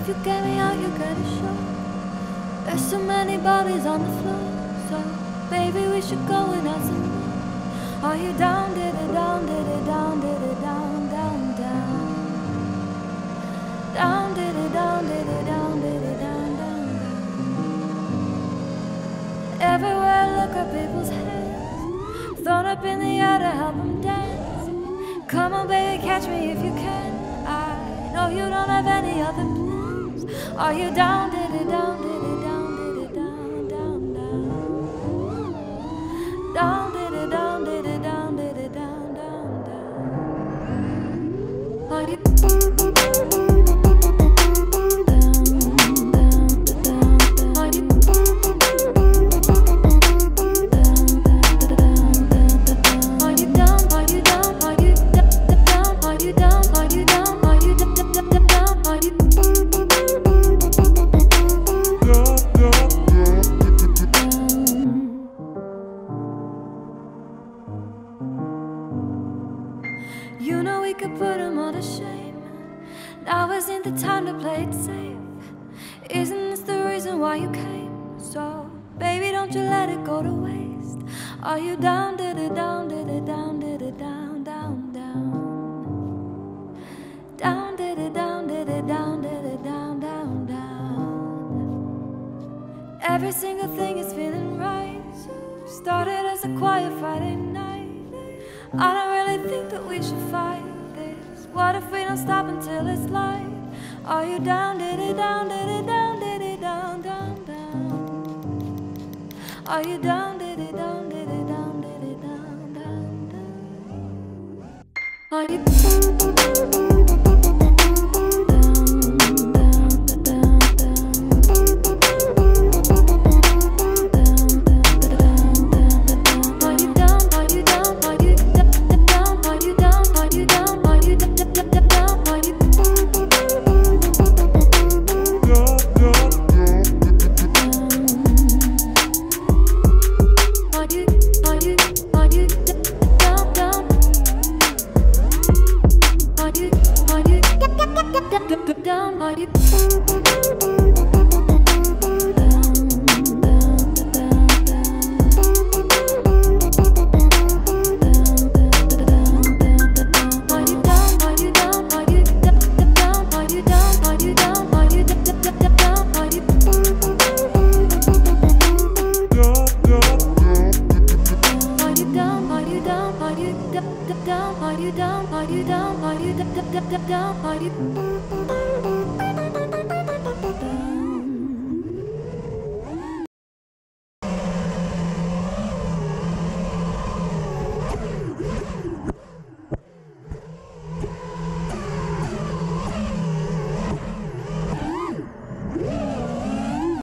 if you get me out, you get a show. There's so many bodies on the floor, so baby, we should go and have some more. Are you down, did it down, did it down, did it down, down, down? Down, did it down, did it down, did it down, down, down. Everywhere I look are people's hands thrown up in the air to help them dance. Come on, baby, catch me if you can. I know you don't have any other plans. Are you down, did it down, did it down, did it down, down, down? Down, did it down, did it down, did it down, down, down? Are you You know we could put them all to shame. Now isn't the time to play it safe. Isn't this the reason why you came? So, baby, don't you let it go to waste. Are you down, did it down, did it down, did it down, down, down? Down, did it down, did it down, did it down, down, down? Every single thing is feeling right. Started as a quiet Friday night. I don't really think that we should fight this. What if we don't stop until it's light? Are you down, did it down, did it down, did it down, down, down? Are you down, did it down, did it down, did it down, down, down? Are you down, are you down, are you